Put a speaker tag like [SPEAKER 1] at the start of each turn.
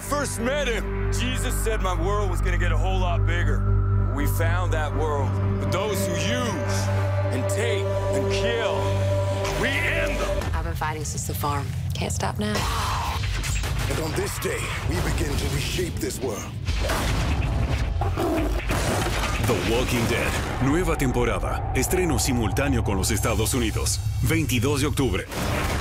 [SPEAKER 1] I first met him, Jesus said my world was gonna get a whole lot bigger. We found that world. But those who use and take and kill, we end them.
[SPEAKER 2] I've been fighting since the farm. Can't stop now.
[SPEAKER 3] And on this day, we begin to reshape this world.
[SPEAKER 4] The Walking Dead, nueva temporada, estreno simultáneo con los Estados Unidos, 22 de octubre.